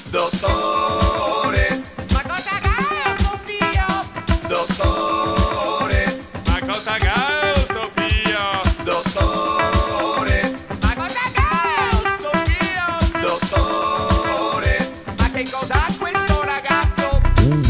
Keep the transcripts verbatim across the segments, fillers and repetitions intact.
Dottore, Ma cosa caro sto figlio? dottore, Ma cosa caro sto figlio? dottore, Ma cosa caro sto figlio? dottore. Ma che cosa ha questo ragazzo?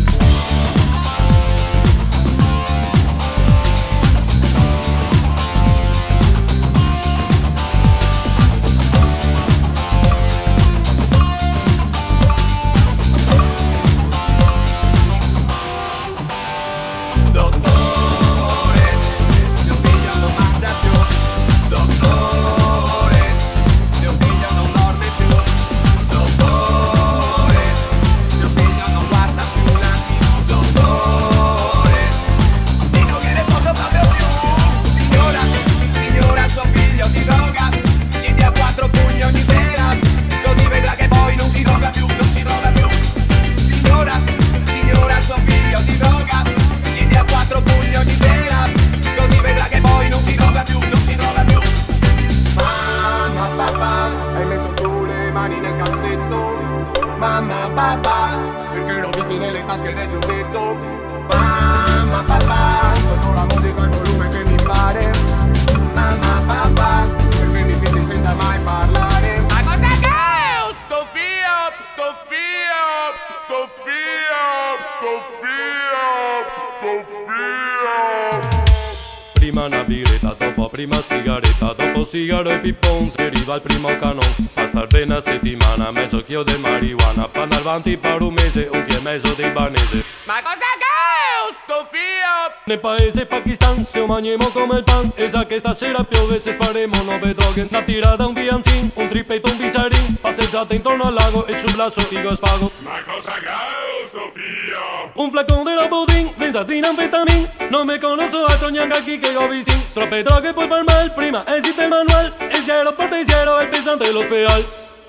Dottore, mio figlio non mangia più. Dottore, mio figlio non dorme più. Dottore, mio figlio non guarda più la tivù. Dottore, dico che ne posso proprio più. Signora, signora, suo figlio si droga, gli dia quattro pugni ogni sera, così vedrà che poi non si droga più, non si droga più. Signora, signora, suo figlio si droga, gli dia quattro pugni ogni sera, così vedrà che poi non si droga più, non si droga più. Mamma, papà, hai messo tu le mani nel cassetto. Mamma, papà, perché l'ho visto nelle tasche del giubbetto. Mamma, papà, sotto la musica al volume che mi pare. Mamma, papà, perché mi fidi senza mai parlare. Ma cosa caro sto Figlio, sto figlio, sto figlio, sto figlio, sto figlio. Prima una birretta, dopo prima sigaretta, dopo sigaro e pippon, si arriva al primo canon. Basta bene una settimana, mezzo chio di marijuana, per andare avanti per un mese, un chio e mezzo di banese. Ma cosa caro sto figlio? Nel paese Pakistan se mangiamo come il pan, e sa che stasera piove se sparemo nove droghe. Una tirata, un biancin, un trippetto, un bicciarin, passeggiata intorno al lago e sul lasso io spago. Ma cosa caro sto figlio? Un flacón de Robodin, pensatina anfetamin, non me conosco altro neanche aquí che ho vicin. Troppe droghe poi per mal, prima esiste il manual, el cielo porta il cielo, el pesante de l'ospedal.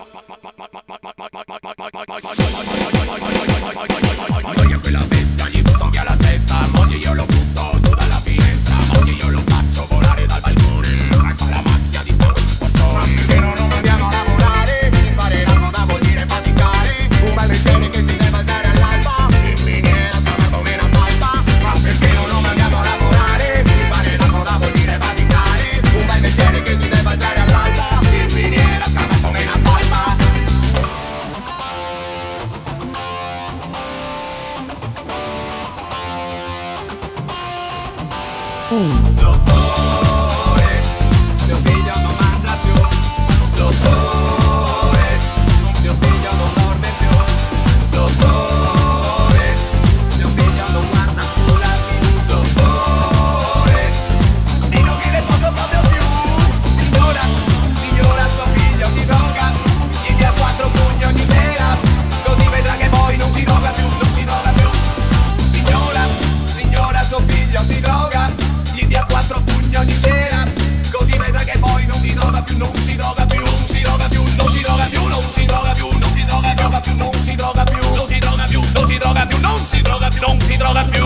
Voglio quella bestia, gli butto via la testa. Moglie io lo butto giù dalla finestra. Moglie io lo faccio volare dal balcone. Resta la macchia di sangue sul portone. Però non andiamo a lavorare, fare la moda vuol dire faticare. Un bel mestiere che si deve alzare all'alba, in miniera sarà come una talpa. Ma perché non andiamo a lavorare, fare la moda vuol dire faticare. Un bel mestiere che si deve alzare all'alba, in miniera sarà come una talpa. Dottore, mio figlio non mangia più. Dottore, mio figlio non dorme più. Dottore, mio figlio non guarda più la tivù. Dottore, dico che ne posso proprio più. Signora, signora, suo figlio si droga, gli dia quattro pugni ogni sera, così vedrà che poi non si droga più, non si droga più. Signora, signora, suo figlio si droga, gli dia quattro pugni ogni sera, così vedrà che poi non si droga più, non si droga più, non si droga più, non si droga più, non si droga più, non si droga più, non si droga più, non si droga più, non si droga più, non si droga più, non si droga più.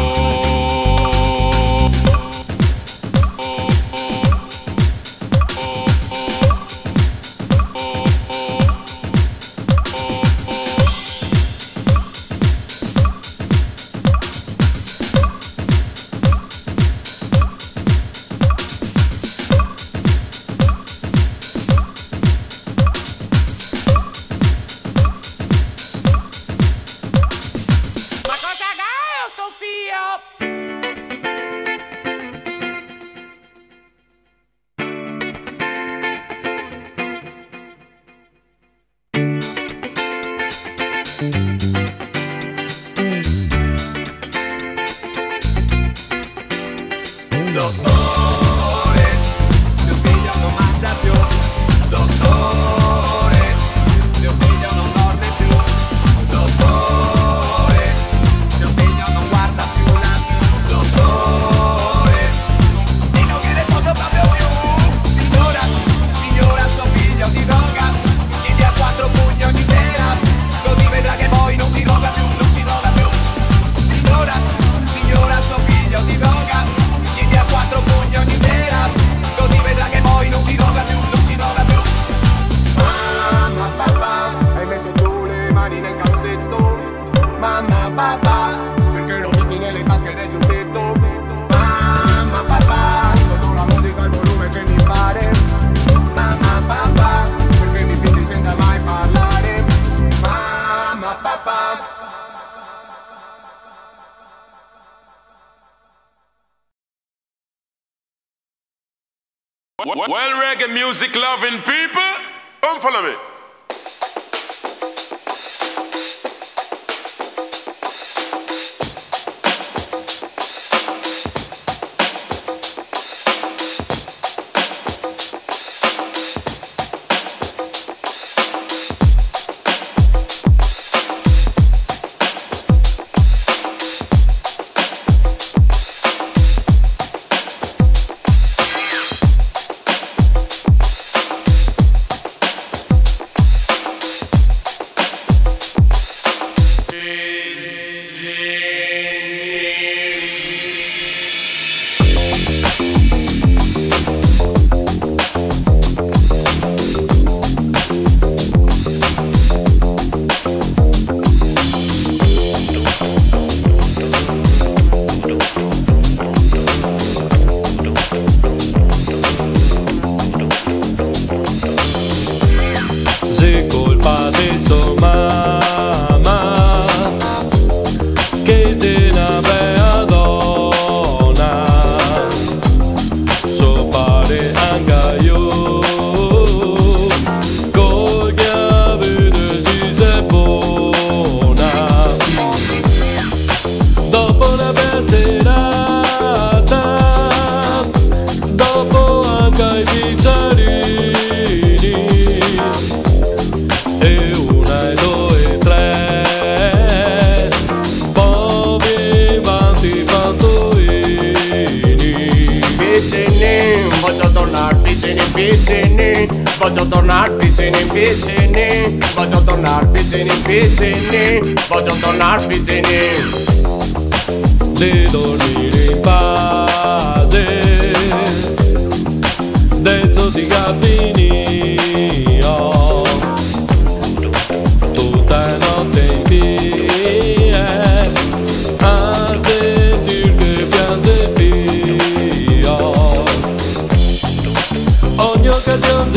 Ma cosa caro sto figlio? Dottore, mio figlio non mangia più. Dottore, mio figlio non dorme più. Dottore, mio figlio non guarda più la tivù. Dottore, dico che ne posso proprio più. Signora, signora, suo figlio si droga, gli dia quattro pugni ogni sera, così vedrà che poi non si droga Well, reggae music loving people, come follow me. Voglio tornare vicini vicini, voglio tornare vicini vicini, voglio tornare vicini. Di dormire in pace, adesso ti cammino, tutta notte in via, a sentir che piange via. Ogni occasione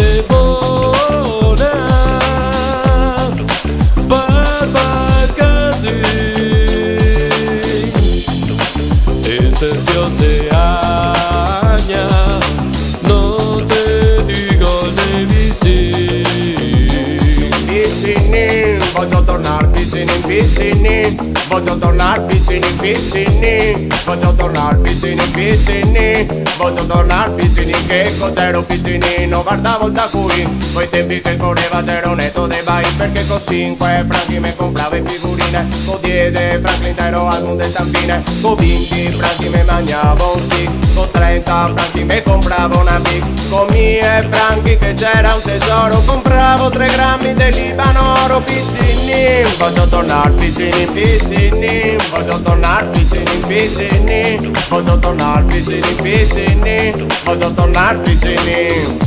vicini, voglio tornare vicini vicini, voglio tornare vicini vicini, voglio tornare vicini. Che cos'ero piccinino, guardavo da cui quei tempi che correva zero netto dei bai, perché con cinque franchi mi compravo figurine, con dieci franchi intero album de stampine, con venti franchi mi mangiavo un stick, con trenta franchi mi compravo una big, con mille franchi che c'era un tesoro, compravo tre grammi del Libano oro. Piccini, voglio tornare vicini vicini, voglio tornare vicini vicini, voglio tornare vicini vicini, voglio tornare vicini.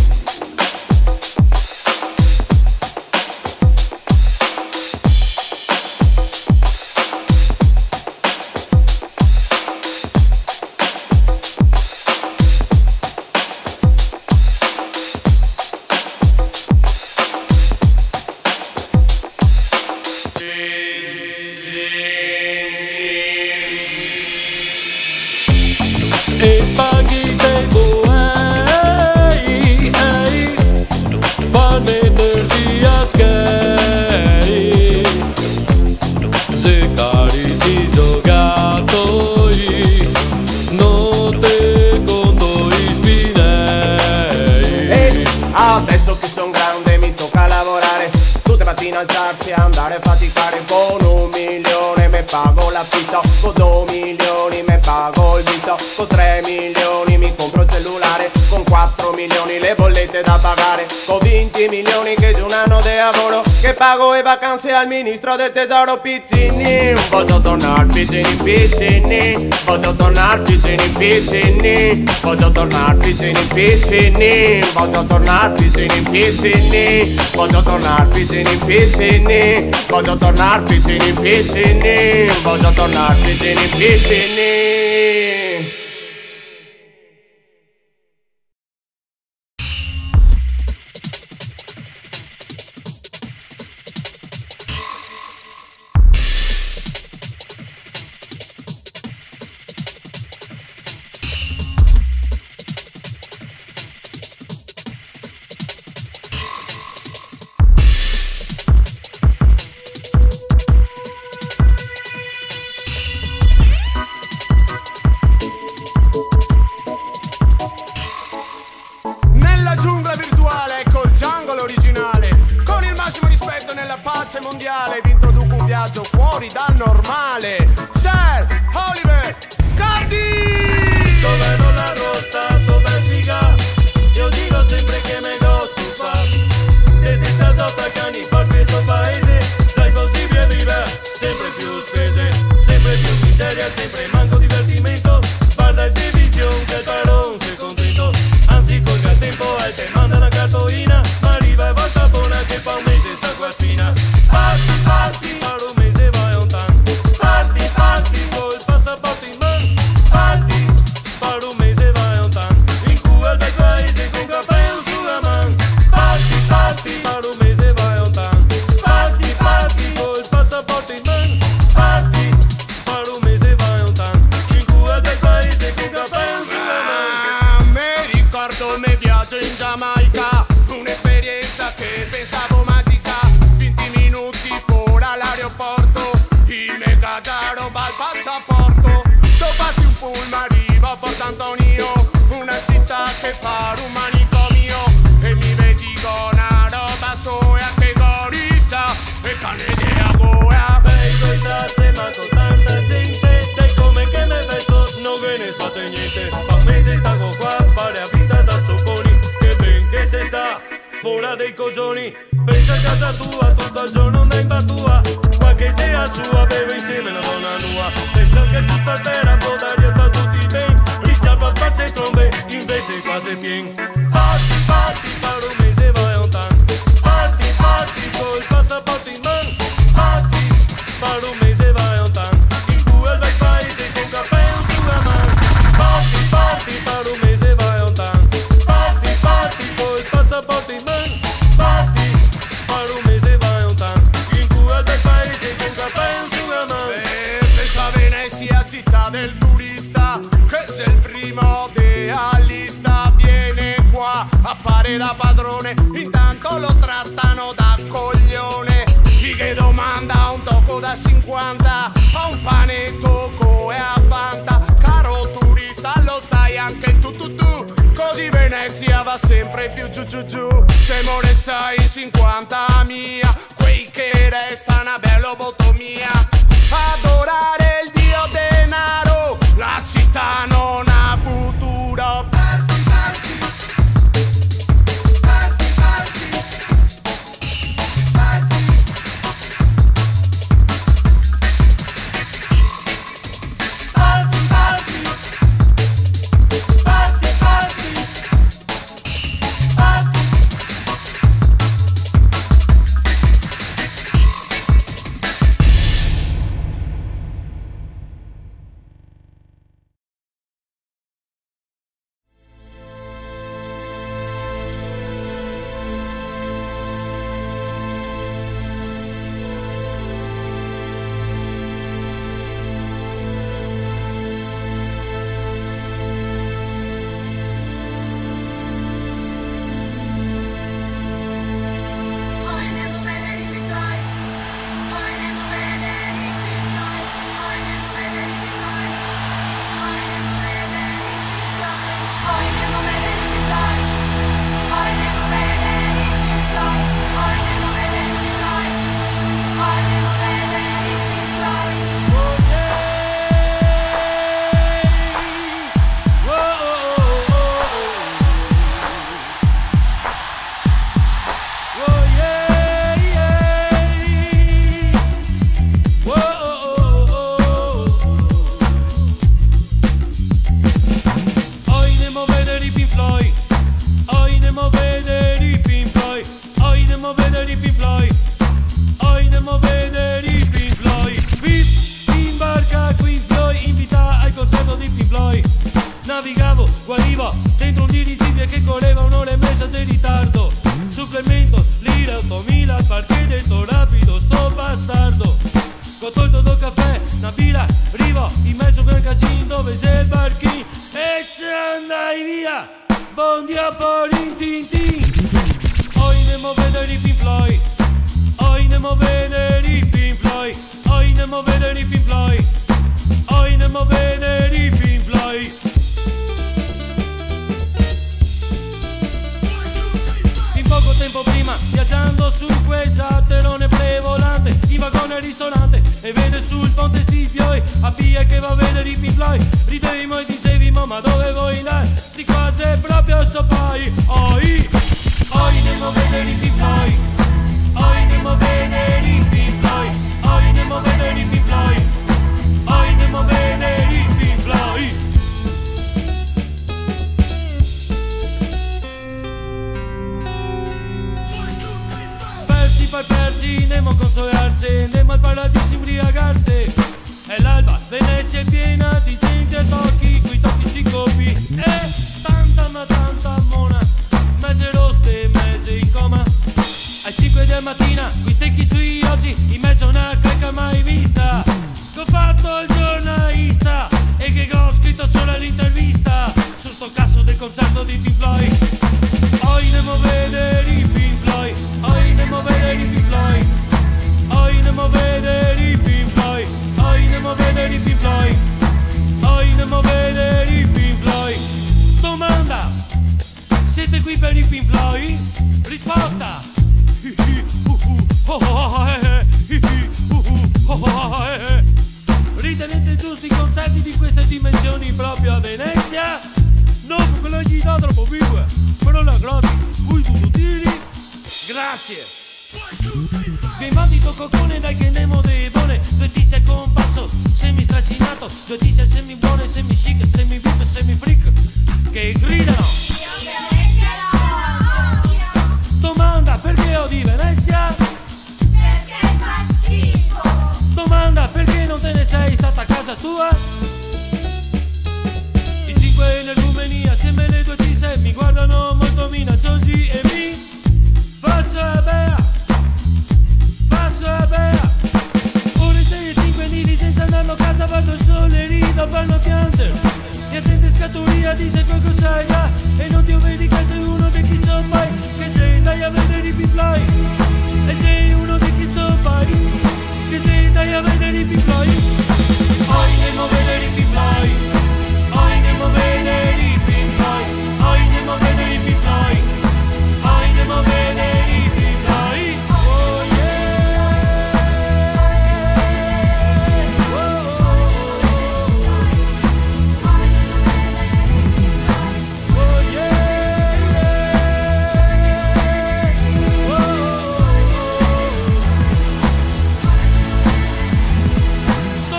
E paghi dei buoi, per metterti a schieri, se cari di giocatori, non te conto i spinelli. Ehi, adesso che son grande mi tocca lavorare, tutte mattine alzarsi e andare a faticare, con un milione me pago l'affitto, con due milioni me pago il vitto, con tre milioni mi compro il cellulare, con quattro milioni le bollette da pagare, con venti milioni che giù un anno di lavoro, che pago le vacanze al ministro del tesoro. Piccini, voglio tornare piccini piccini, voglio tornare piccini piccini, voglio tornare piccini piccini, voglio tornare piccini piccini, voglio tornare piccini piccini, voglio tornare piccini piccini, voglio tornare piccini piccini. pace mondiale, vi introduco un viaggio fuori dal normale. Sir Oliver Scardi! Dove non la rotta, dove figa, io dico sempre che me lo stufa. Desde senza cani per questo paese, sai possibile vivere, sempre più spese, sempre più miseria, sempre manco divertimento. Guarda il televisione che il baron si è contento, anzi colga il tempo e te manda una cartolina, ma arriva e volta buona che fa un mese sta qua spina. Parti, parti, per un mese vai un tanto, parti, parti, col passaporto in mano, parti, per un mese vai un tanto, in cui il bel paese con cappello sulla mano, parti, parti, per un mese vai un tanto, parti, parti, col passaporto in mano, parti, per un mese vai un tanto, in cui il bel paese con cappello sulla mano. Mi ricordo il mio viaggio in Giamaica, un'esperienza che pensavo magica. venti minuti fuori all'aeroporto, il mega roba al passaporto. Dopo passi un pullman arriva a Porto Antonio, una città che pare un manicomio, e mi vedi con una roba soia che gorissa e cane di agoia. Beh, questa sembra con tanta gente, dai come che me vesto, non ve ne fate niente. Ma me se stanno qua a fare a vita da sopponi, che ben che se sta fuori dei coglioni. Pensa a casa tua, tutto il giorno andai in battua, qualche sia sua, beve insieme una donna nua. Pensa che su sta terra podaria sta tutti ben, rischia per farsi trombe, invece quasi pien. Parti, parti, per un mese vai un tanto, parti, parti, col passaporto in mano, parti, per un mese vai un tanto, in cui il bel paese con cappello sulla mano, parti, parti, per un mese vai un tanto, parti, parti, col passaporto in mano, parti, per un mese vai un tanto, in cui il bel paese con cappello sulla mano. E penso a Venezia, città del turista, che se il primo della lista viene qua a fare da padrone, intanto lo trattano da coglione. Chi che domanda un tocco da cinquanta, a un panetto e a Fanta. Caro turista, lo sai anche tu tu tu, così Venezia va sempre più giù giù giù. Se mo ne stai in cinquanta mia, quei che resta una bella botomia. Adorare il dio denaro, la città non ha futuro. Parti, parti, parti, parti, parti. Parti, parti, parti, parti, parti. Navigavo, guarivo, dentro un dirigibile che correva un'ora e mezza di ritardo. Supplemento, lira, ottomila, al parquet dentro rapido, sto bastardo. Ho tolto do caffè, una birra, arrivo, in mezzo a quel casino dove c'è il barchino. E ci andai via, buon dia por in tin tin. Hoy nemo vedere i Pink Floyd, hoy nemo vedere i Pink Floyd, hoy nemo vedere i Pink Floyd, hoy nemo vedere i Pink Floyd. Poco tempo prima, viaggiando su quel salterone prevola andavi a vedere i Pink Floyd, ridevimo e dicevimo ma dove vuoi andare? Sti cose proprio so poi. Oi, oi andiamo a vedere i Pink Floyd, oi andiamo a vedere i Pink Floyd, oi andiamo a vedere i Pink Floyd, oi andiamo a vedere i Pink Floyd. Persi poi persi, andiamo a consolarsi, andiamo al paradiso imbriagarsi. E l'alba, Venezia è piena di gente a tocchi, coi tocchi si copi. E tanta ma tanta mona, mezze roste, mezze in coma. Alle cinque della mattina, coi stecchi sui oggi, in mezzo a una creca mai vista. Che ho fatto il giornalista e che ho scritto solo l'intervista su sto cazzo del concerto di Pink Floyd. Oi andiamo a vedere i Pink Floyd, oi andiamo a vedere i Pink Floyd, oi andiamo a vedere i Pink Floyd, oi andiamo a vedere i Pink Floyd, oi andiamo a vedere i Pink Floyd. Domanda: siete qui per i Pink Floyd? Risposta: ritenete giusti i concerti di queste dimensioni proprio a Venezia? Non quello gli dà troppo vivo, però la gratis, voi tutti. Grazie. Che mandi tuo coccone dai che andiamo dei buone. Due tizi con passo semi strascinato, due tizi semi buone, semi chic, semi vip, semi freak che gridano. Domanda: perché ho di Venezia? Perché fa schifo. Domanda: perché non te ne sei stata a casa tua? I cinque energumeni assieme le due tise mi guardano molto minacciosi e mi faccio bea, faccio bea. Ore sei e cinque di licenza andando a casa, guardo il sole e rido, vanno a piangere. Mi attende scatoria, dice qualcosa sai là, e non ti vedi che sei uno di chi so mai, che sei andai a vedere i Pink Floyd, e sei uno di chi so mai, che sei andai a vedere i Pink Floyd. Oi andiamo a vedere i Pink Floyd, oi andiamo a vedere i Pink Floyd, oi andiamo a vedere i Pink Floyd, oi andiamo a vedere i Pink Floyd. Oh yeah, oh, oh, oh. Oh yeah, oh, oh, oh.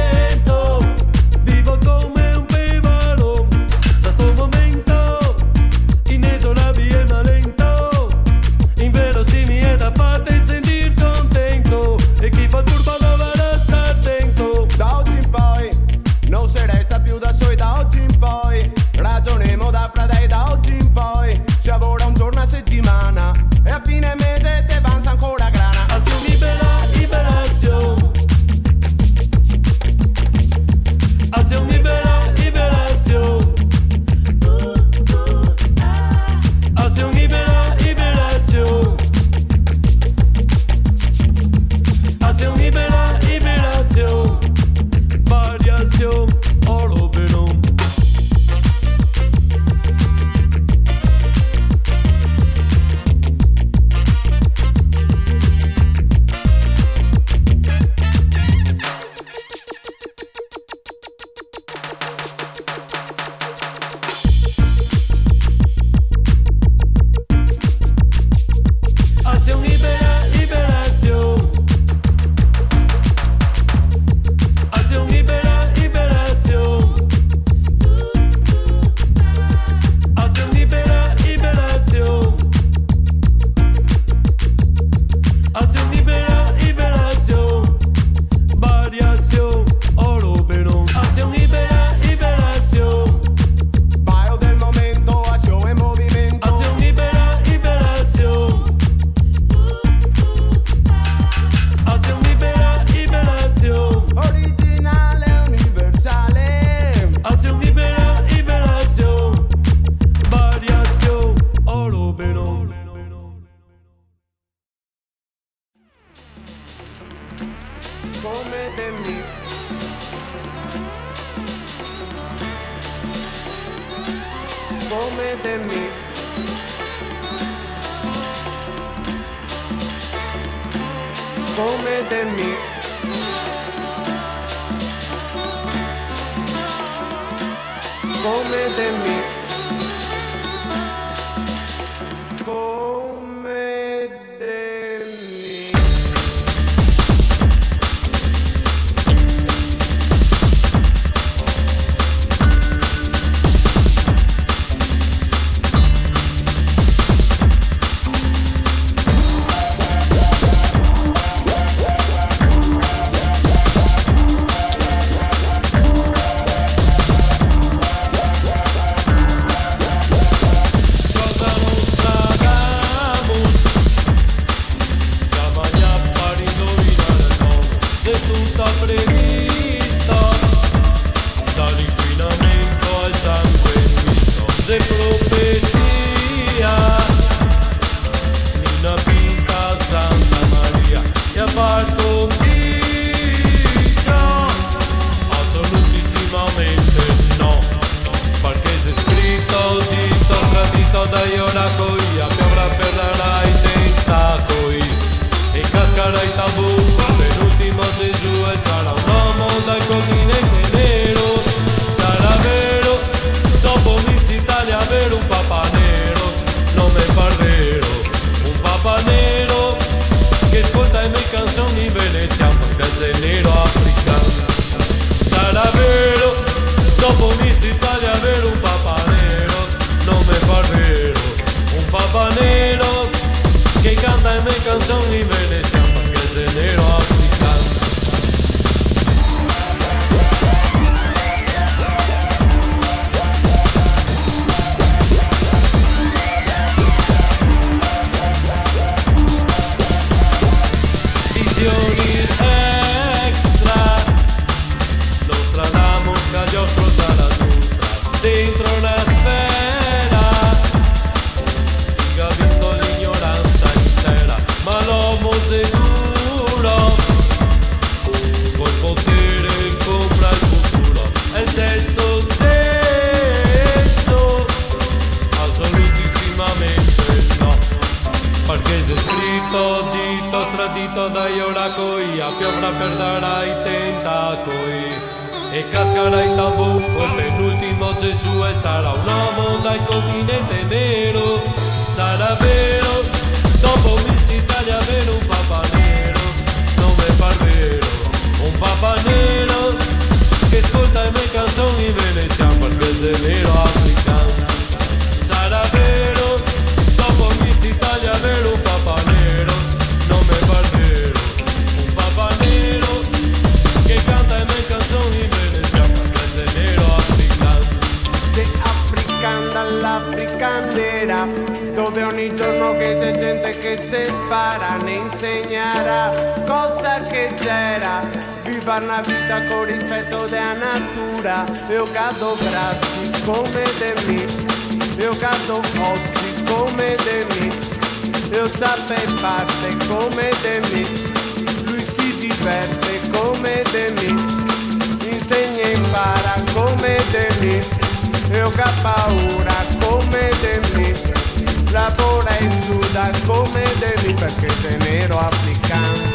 te me. Come te me. Come te me. Dove ogni giorno che c'è gente che si spara ne insegnerà cosa che c'era, vivere una vita con rispetto della natura. Io cado grazie come te me, io cado oggi come te me, io sape parte come te me, lui si diverte come te me, insegna e impara come te me. Io che ho paura come te me, lavora e suda come te me, perché sei nero africano.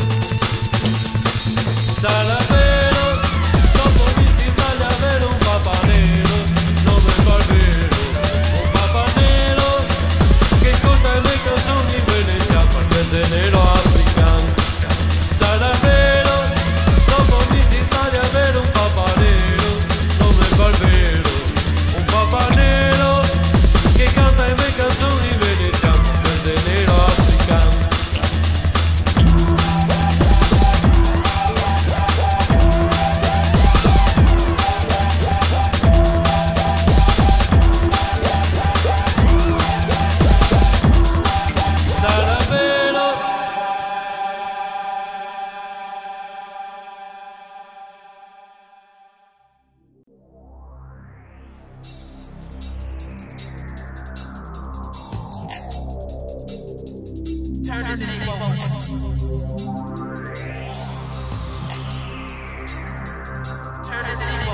Sarà vero, dopo mi si taglia avere un papà nero, non mi fa vero, un papà nero, che ascolta le canzoni veneziane, perché sei nero africano. Sarà vero, dopo mi si taglia avere un papà nero, non mi fa vero, un papà nero che canta le mie canzoni veneziane, perché sei nero africano. Sarà vero. Turn it to Turn it to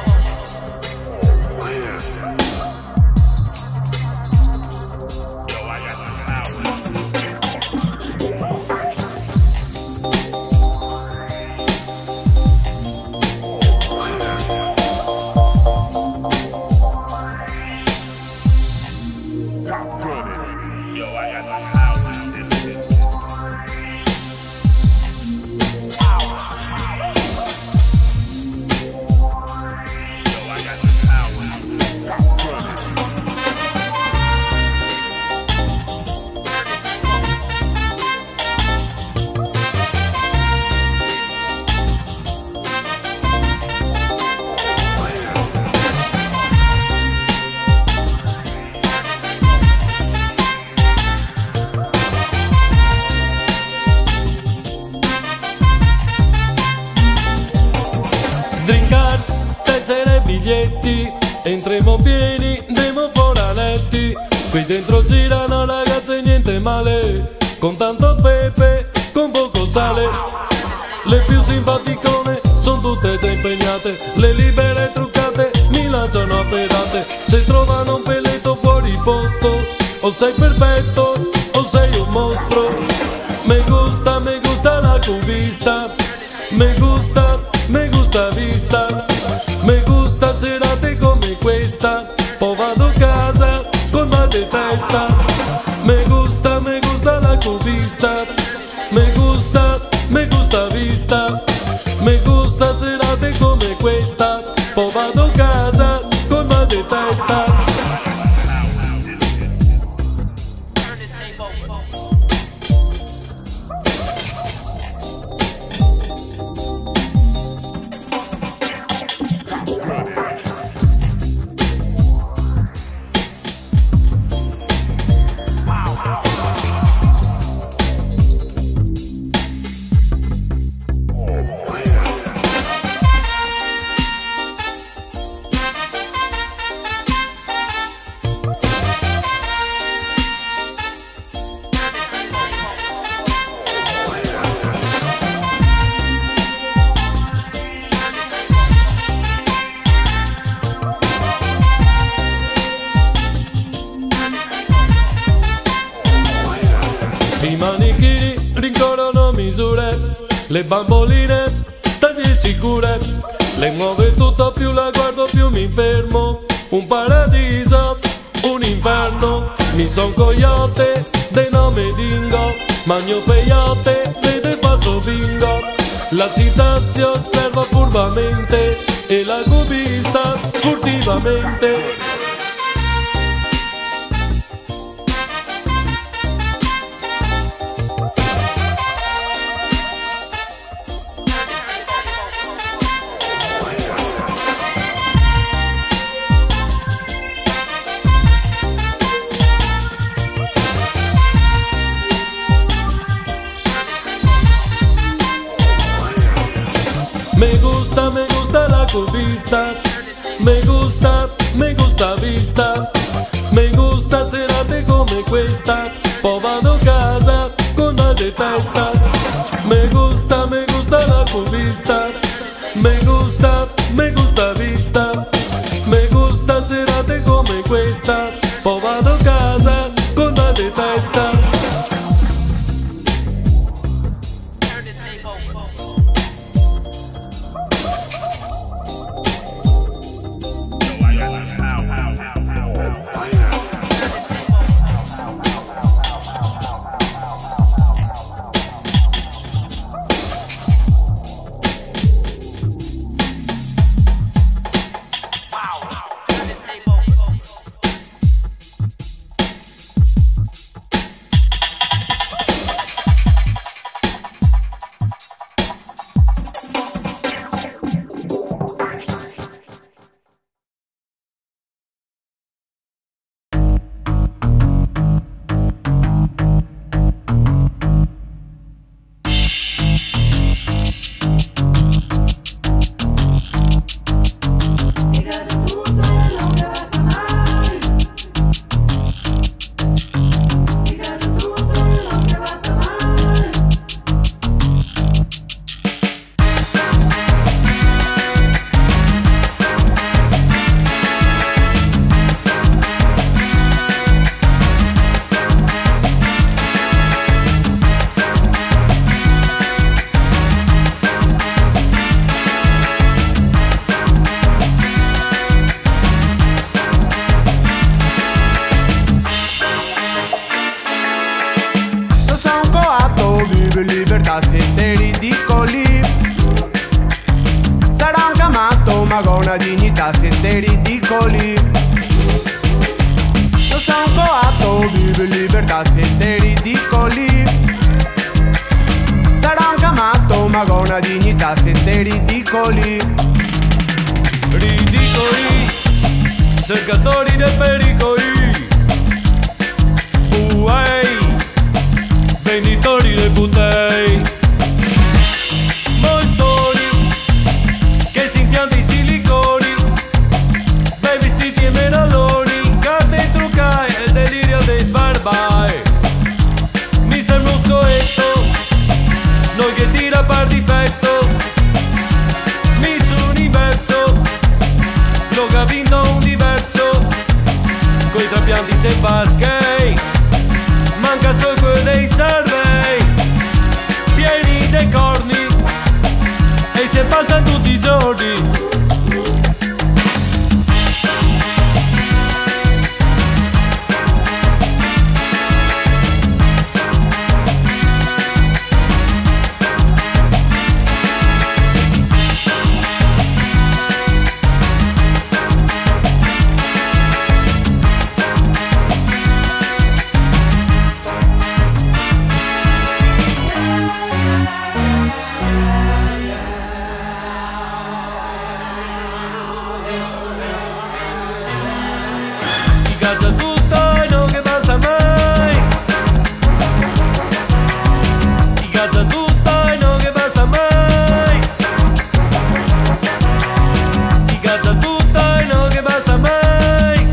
Drinkard, tessere e biglietti, entriamo pieni, andiamo foranetti. Qui dentro girano ragazze niente male, con tanto pepe, con poco sale. Le più simpaticone sono tutte già impegnate, le libere truccate mi lanciano a pedate. Se trovano un peletto fuori posto, o sei perfetto o sei un mostro. Me gusta, me gusta la cubista, me gusta, me gusta vista, me gusta serate come questa, poi vado a casa con mal di testa. Me gusta, me gusta la cubista, me gusta, me gusta vista, me gusta serate come questa, poi vado a casa con mal di testa. I manichini rincorrono misure, le bamboline taglie sicure, le muove tutto più la guardo più mi fermo, un paradiso, un inferno, mi son coyote, de nome dingo, magno peyote, vede paso bingo, la città si osserva furbamente e la cubista furtivamente. Me gusta, me gusta la cubista, me gusta, me gusta vista, me gusta serate come questa, poi vado a casa con mal di testa. Me gusta, me gusta la cubista, me gusta, me gusta vista, me gusta serate come questa, poi vado a casa con mal di testa. vive in libertà se te ridicoli. Sarà un camato ma con una dignità se te ridicoli. Io sono un coatto, vive in libertà se te ridicoli. Sarà un camato ma con una dignità se te ridicoli. Ridicoli, cercatori de pericoli. Uei, venditori de butei. Moltori, che si impianta i siliconi. Bei vestiti e menaloni, carte truccai e delirio dei sbarbai. Mister Muscoetto, noi che tira par difetto. Miss Universo, lo che ha vinto un diverso. Coi trapianti se fa skate, manca solo quello dei survey. Pieni dei corni, e se passano tutti i giorni. Cazza tutto e non che basta mai. Ti cazza tutto e non che basta mai. Ti cazza tutto e non che basta mai.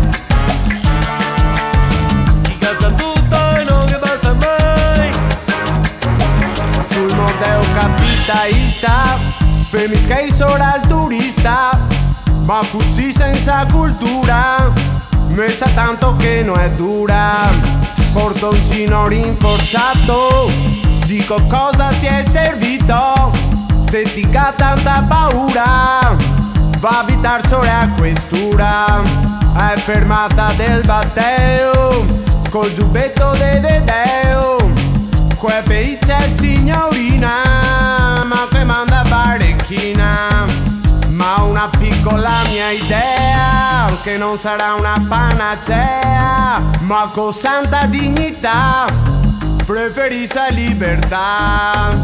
Ti cazza tutto e non che basta mai. Sul modeo capitalista, femisca e sora il turista, ma così senza cultura. Messa tanto che non è dura, portoncino rinforzato. Dico cosa ti è servito, se ti ha tanta paura. Va a abitar sole a questura, è fermata del batteo, col giubbetto de vedeo. Que peiccia signorina, ma che manda parecchina. Ma una piccola mia idea, che non sarà una panacea, ma con santa dignità preferisce libertà.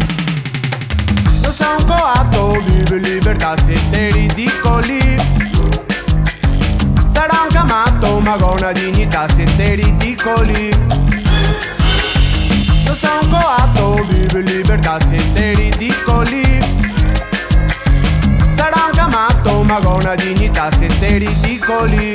Io sono un coatto, vive in libertà se te ridicoli. Sarà un camato ma con una dignità se te ridicoli. Io sono un coatto, vive in libertà se te ridicoli. Sarà un camato ma con una dignità se te ridicoli.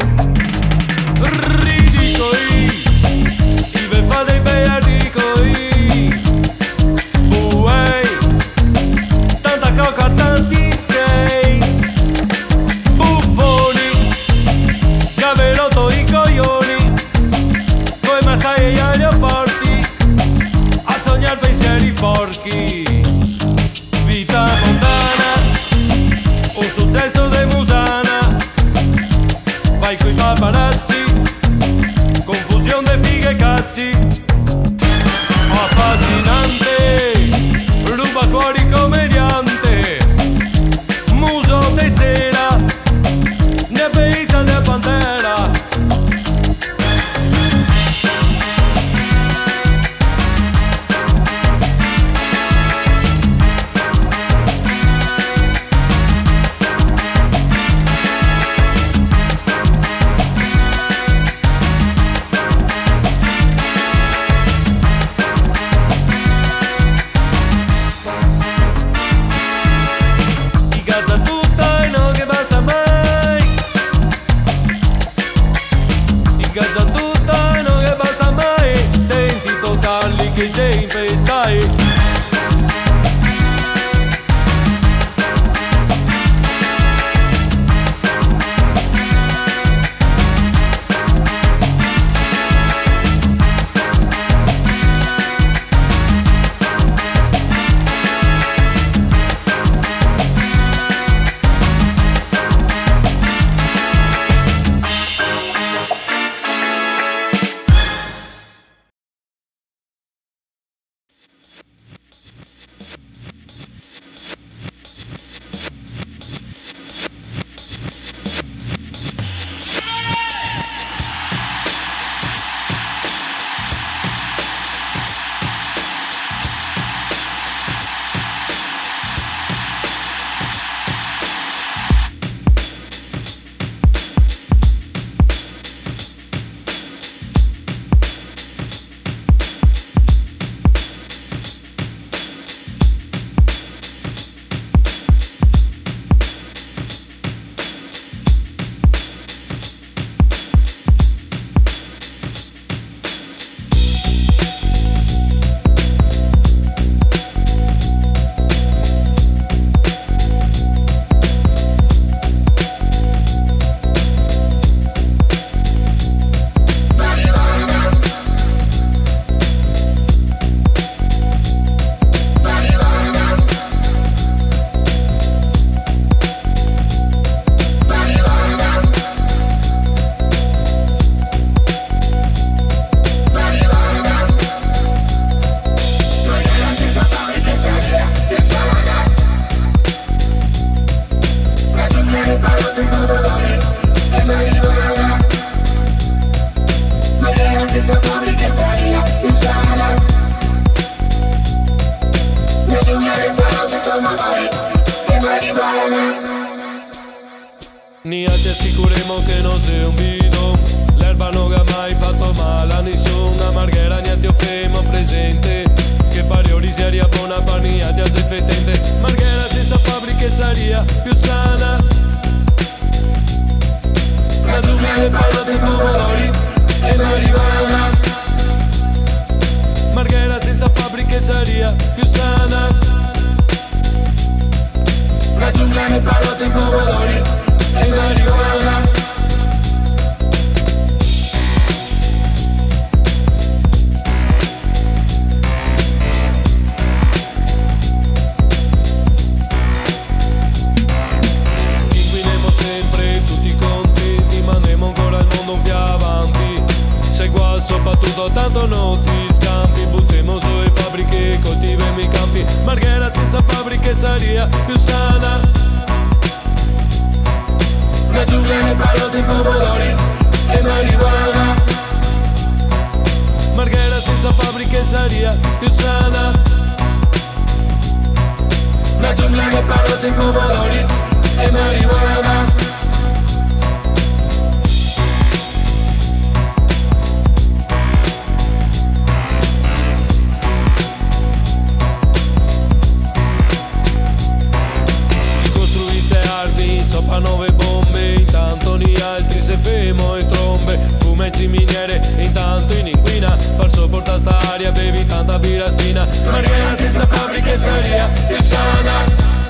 Ridicoli, i ve fa dei bei articoli. Uei, tanta coca, tanti skate. Buffoni, che avete rotto i coglioni. Coi massai e gli aeroporti, a sognare pensieri porchi. Vita mondana, un successo de Musana. Vai coi paparazzi, confusione de fighe e cassi. Affascinante, ruba fuori commediante. Muso de cera, ne beita de pantera. che non sei un bidon. L'erba non ha mai fatto male a nessuna, Marghera niente offemo presente, che parioli si aria buona parniati a se fetente. Marghera senza fabbriche saria più sana, la giungla del palazzo e pomodori e marijuana. Marghera senza fabbriche saria più sana, la giungla del palazzo e pomodori e marijuana. Soprattutto tanto non ti scampi, buttiamo su le fabbriche, coltiviamo i campi. Marghera senza fabbriche saria più sana, la giungla nei palazzi, pomodori e marijuana. Marghera senza fabbriche saria più sana, la giungla nei palazzi, pomodori e marijuana. Sopra nove bombe, intanto ni altri se femo e trombe. Fumeci miniere, intanto in inquina, per sopportare sta aria bevi tanta birra spina. Marghera senza fabbriche saria più sana,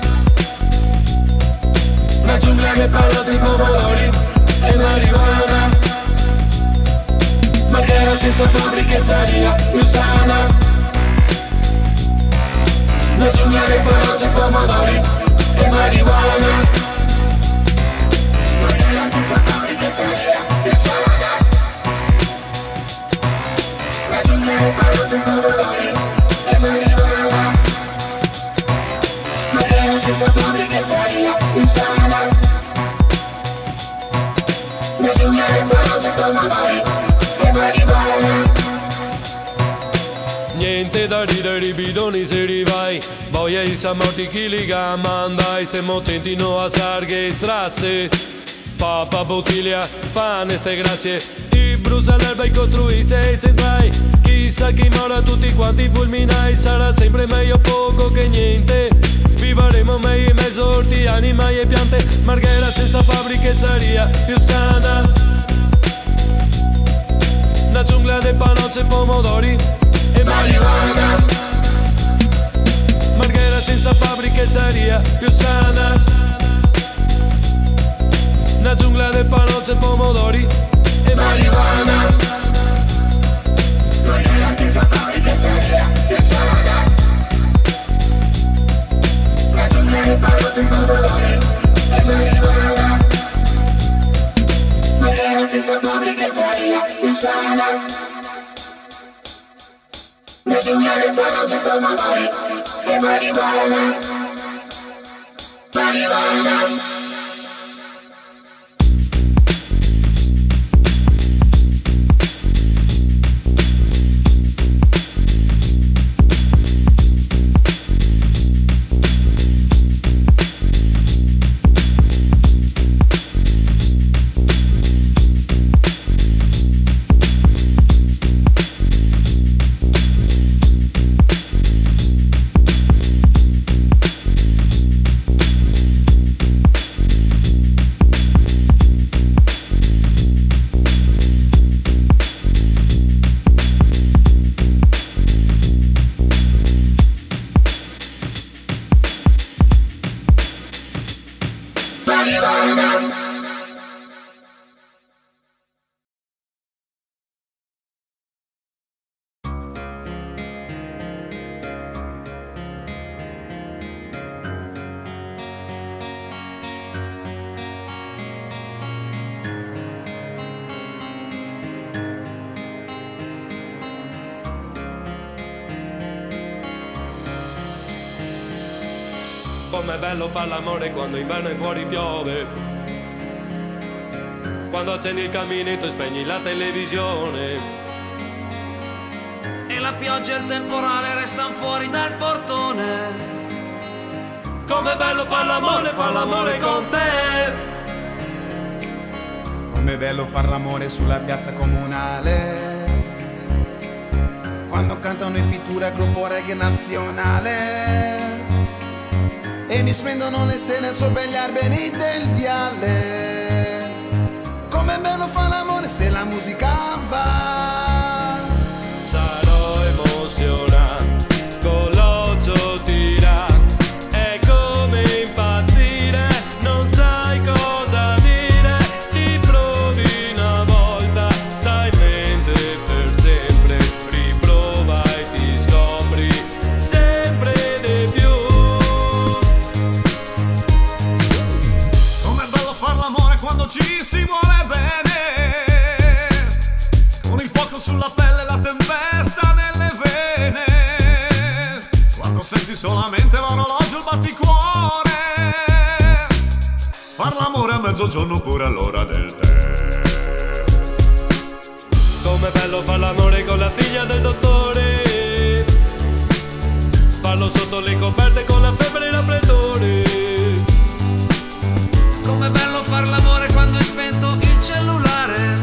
la giungla nei palazzi, pomodori e marijuana. Marghera senza fabbriche saria più sana, la giungla nei palazzi, pomodori e marijuana. Marghera senza fabbriche saria più sana, la giungla nei palazzi, pomodori e marijuana. Marghera senza fabbriche saria più sana, la giungla nei palazzi, pomodori e marijuana. Niente da ridere, i bidoni se rivai, voglia il samorti chi li mandai, se motentino a sarghe strasse. Papa bottiglia, pane ste grazie, ti brucia l'erba e costruisce i centrai. Chissà chi mora tutti quanti fulminai, sarà sempre meglio poco che niente. Vivremo meglio in mezzo orti, animali e piante. Marghera senza fabbriche saria più sana, la giungla dei panozzi e pomodori e marijuana. Marghera senza fabbriche saria più sana, la giungla del panozzi e pomodori e marijuana. Marghera senza fabbriche saria più sana, la giungla del panozzi e pomodori e marijuana. Marghera senza fabbriche saria più sana, la giungla del panozzi e pomodori e marijuana. Marijuana. Com'è bello far l'amore quando inverno e fuori piove, quando accendi il caminetto e spegni la televisione e la pioggia e il temporale restano fuori dal portone. Com'è bello far l'amore, far l'amore con te, Com'è bello far l'amore sulla piazza comunale, quando cantano in pittura gruppo reggae nazionale e mi splendono le stelle sopra gli alberi del viale. Com'è bello far l'amore se la musica va. Sarò emozionante, con l'occhio tirato, è come impazzire, non sai cosa dire, ti provi una volta, stai in mente per sempre, riprova e ti scopri sempre di più. Com'è bello far l'amore quando ci si vuole bene, con il fuoco sulla pelle, la tempesta nelle vene, quando senti solamente l'orologio, il batticuore, far l'amore a mezzogiorno oppure all'ora del tè. Com'è bello far l'amore con la figlia del dottore, farlo sotto le coperte con la febbre e raffreddore. Com'è bello far l'amore quando è spento il cellulare.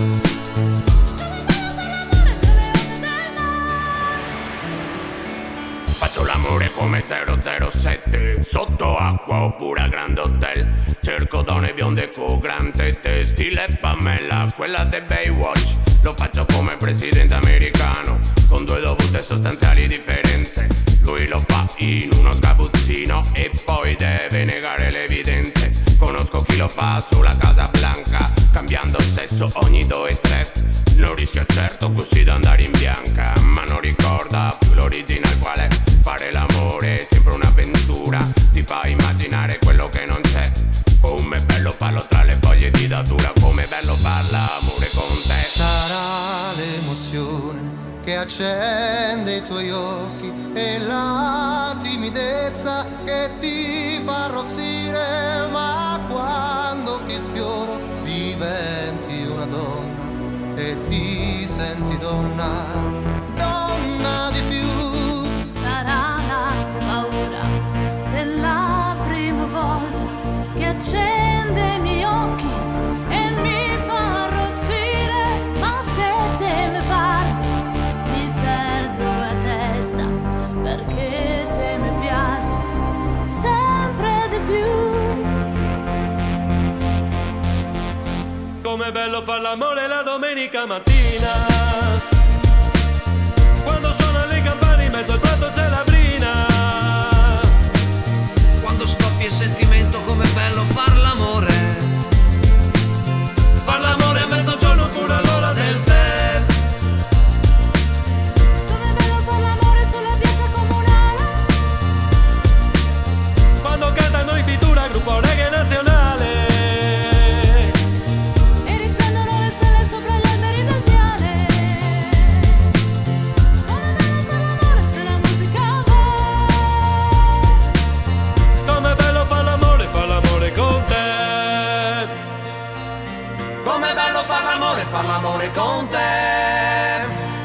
Faccio l'amore come zero zero sette, sotto acqua oppure a Grand Hotel. Cerco donne bionde con gran tette, stile Pamela, quella de Baywatch. Lo faccio come presidente americano, con due dovute sostanziali differenze. Lui lo fa in uno sgabuzzino e poi deve negare le evidenze. Conosco chi lo fa sulla Casa Blanca, cambiando sesso ogni due e tre. Non rischia certo così da andare in bianca, ma non ricorda più l'original qual è. Fare l'amore è sempre un'avventura, ti fa immaginare quello che non c'è. Com'è bello farlo tra le foglie di datura, com'è bello far l'amore con te. Sarà l'emozione che accende i tuoi occhi e la timidezza che ti fa arrossire, ma quando ti sfioro diventi una donna e ti senti donna, donna di più. Sarà la paura della prima volta che accende i miei occhi e mi fa arrossire, ma se te mi guardi mi perdo la testa, perché te mi piaci sempre di più. Com'è bello far l'amore la domenica mattina, quando suonano le campane in mezzo al prato c'è la brina. Quando scoppia il sentimento, com'è bello far l'amore. Far l'amore a mezzogiorno oppure all'ora del tè. Com'è bello far l'amore sulla piazza comunale, Quando cantano in pittura gruppo reggae nazionale e riprendono le stelle sopra gli alberi del viale. Com'è bello far l'amore se la musica va. Com'è bello far l'amore, far l'amore con te. Com'è bello far l'amore, far l'amore con te.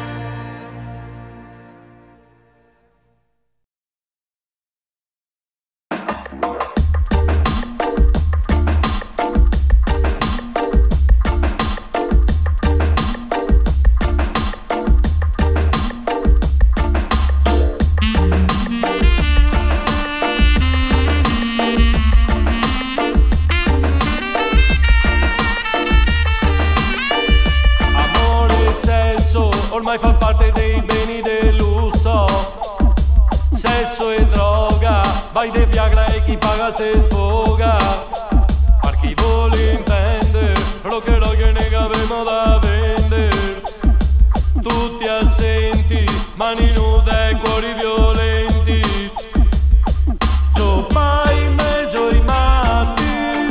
Amore e sesso ormai fa parte dei beni del lusso. Sesso e droga, vai de Viagra e chi paga se sfoga. Per chi vuole intendere, rock e rock ne avremo da vendere. Tutti assenti, mani nude e cuori violenti. Sto mai in mezzo ai matti,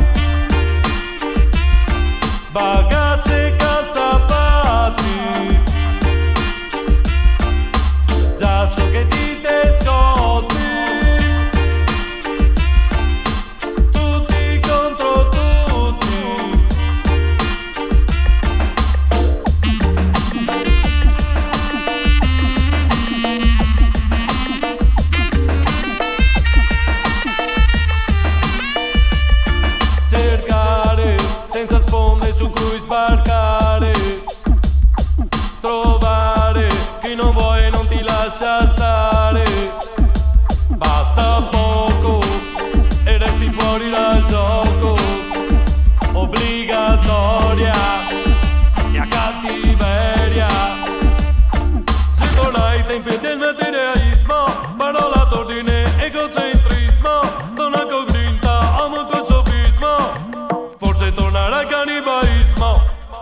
bagasse e cassapati. Già so che ti te scotti, tutti contro tutti.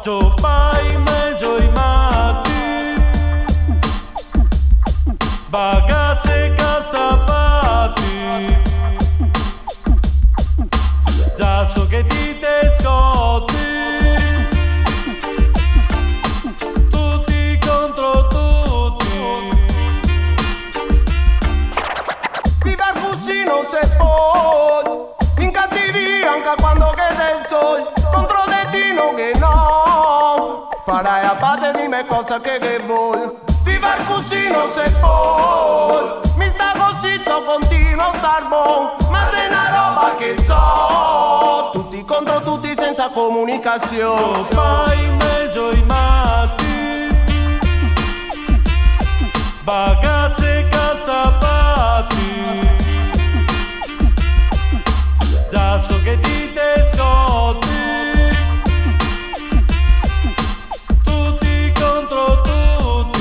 Chopai meso y mati Bagase casapati Già so che ti te scotti Tutti contro tutti Viver così non si può Incattivi anche quando che sei sol Contro destino che no Farai a pace di me cosa che che vuoi Viver così non si può Mi sta così to continuo a star buon Ma sei una roba che so Tutti contro tutti senza comunicazione Chopai meso y mati Bagase casapati Già so che ti te scotti Tutti contro tutti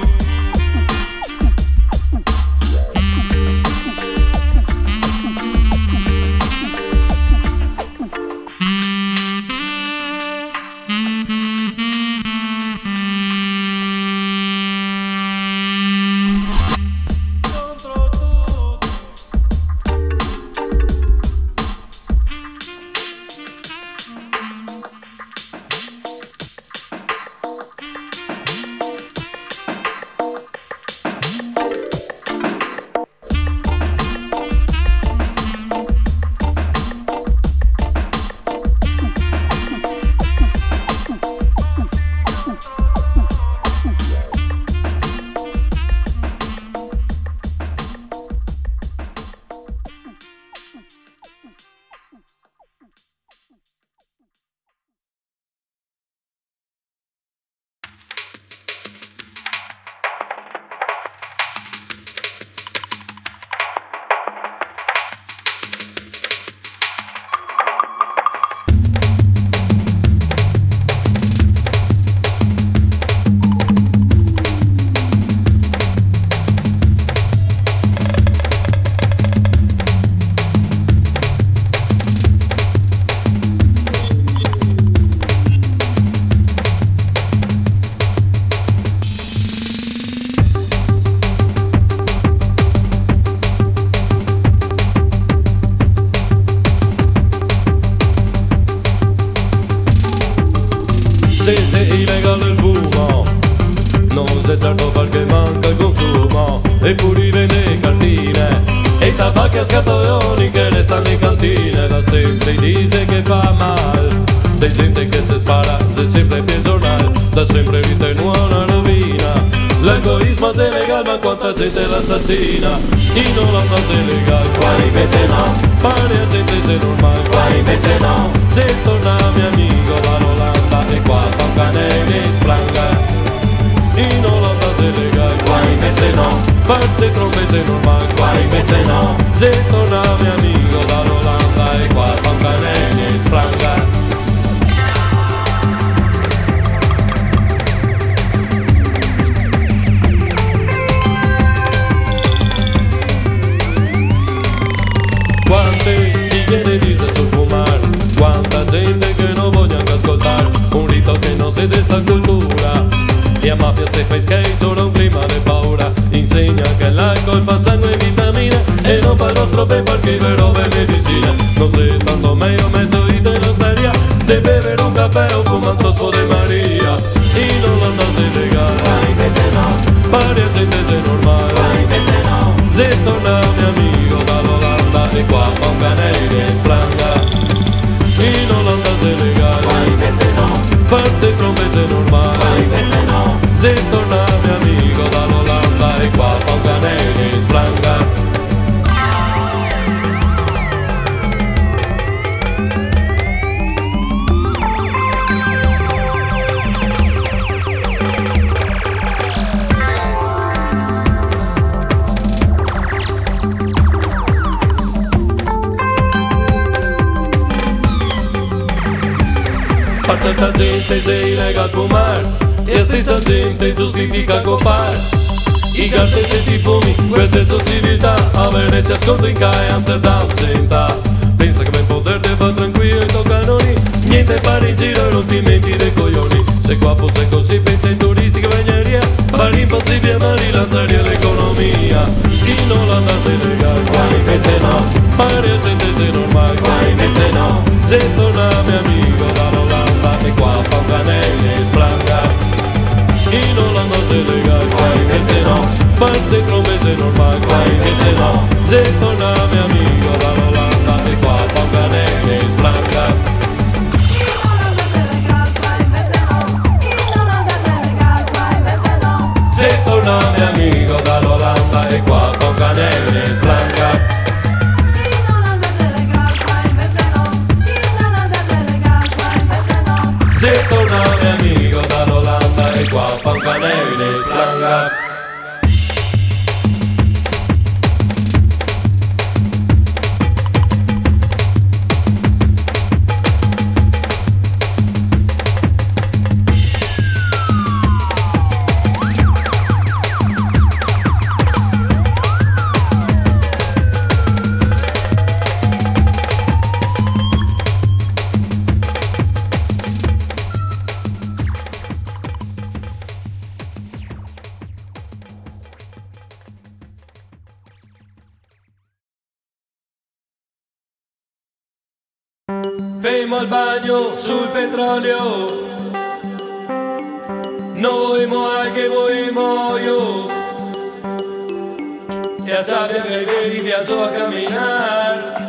Contro tutti Se è illegale il fumo, non si certo perché manca il consumo, eppure vende cartine e tabacchi a scatoloni che restano in cantine. Da sempre dice che fa mal, de gente che si spara, se sempre più il giornale, da sempre vita in una rovina. L'egoismo è legal ma quanta gente l'assassina, y non la cosa è legal, qua invece no, pare a gente se normale, qua invece no. Se torna mio amico dall'Olanda e qua fa un cane che spranga, y non la cosa è legal, qua invece no, farsi trombette normale, qua invece no. Se torna mio amico dall'Olanda e qua fa un cane che spranga. Quante chiede dice sul fumare, quanta gente che non voglio anche ascoltare, un rito che non si desta cultura, e a mafia se fa skate solo un clima di paura, insegna che l'alcol fa sangue e vitamine, e non fa il nostro ben perché vero per medicina, non sei tanto meglio messo in osteria, de beber un caffè o fumar tosco de Maria, y non lo andate legale, ma invece no, pari a gente se normale, ma invece no, se torna mio amico dall'Olanda e qua fa un cane che spranga, y non lo andate legale, ma invece no, farsi trombette normale, ma invece no, se torna mio amico dall'Olanda e qua fa un cane che spranga. Per certa gente è illegal fumar, e a stessa gente giustifica copar. I cartessi e i fumi, quel senso civiltà, a Venezia ascolto in Cae, Amsterdam senta. Pensa che ben poter te fa tranquillo i tuoi canoni, niente pare in giro e non ti menti dei coglioni. Se qua fosse così pensa in turistica bagneria, fare impossibile ma rilanciare l'economia. In Olanda se legal, qua invece no, pare gente se normal, qua invece no. Se torna mio amico dall'Olanda e qua fa un canale splanga. In Olanda se legal, qua invece no, farsi promesse normal, qua invece no. Se torna mio amico dall'Olanda e qua fa un canale splanga. Se torna mio amico dall'Olanda e qua con canele sblanca. Se torna mio amico dall'Olanda e qua con canele sblanca. Fermo al bagno sul petrolio, no voimo anche voimo io. E a sabbia che vedi piazzo a camminare,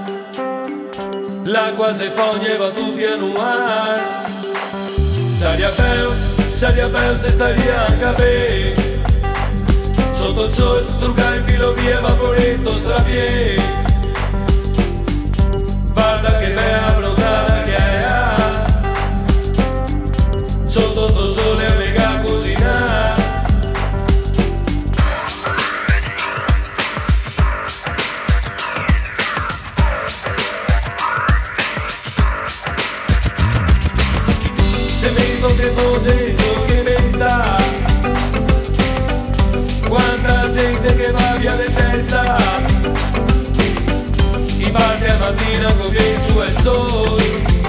l'acqua se foglie va tutti a nuare. Sali a peu, sali a peu se staria a capè, sotto il sole strucca in filo via vaporetto strapiè. Guarda che bella brosata che hai, sotto sto sole a mega cucinare. Se vedo che fosse so che mi sta, quanta gente che va via di testa. I parte a mattina con il su e sol,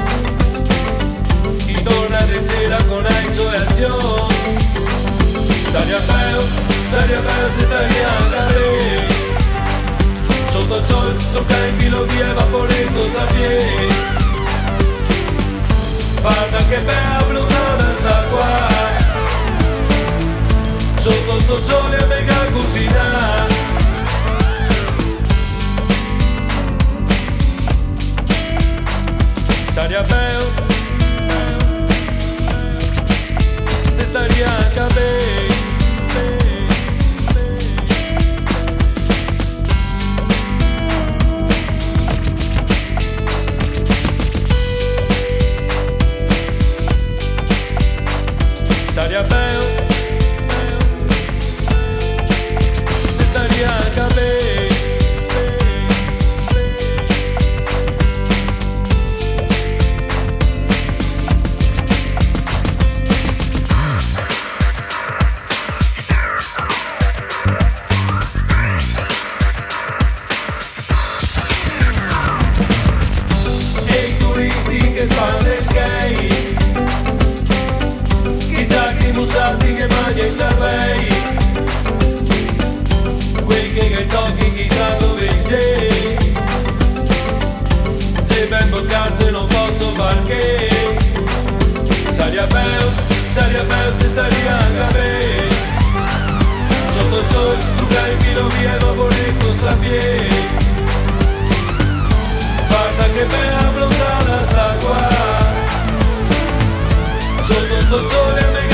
y torna de sera con aizo e azione. Sali a peu, sali a peu se staria a capè, sotto il sol tocca in filo via vaporetto da piè. Guarda che bella brusata sta qua, sotto sto sole a mega cucinare. Sali a peu, se staria a capè. Sali a peu, se staria a capè. Che mangia i cervelli, quei che, che tocchi chissà dove sei. Se vengo scarso non posso far che. Sali a peu, sali a peu se staria a capè, sotto il sole strucca in filo via vaporetto strapiè. Guarda che bella brosata sta qua, sotto sto sole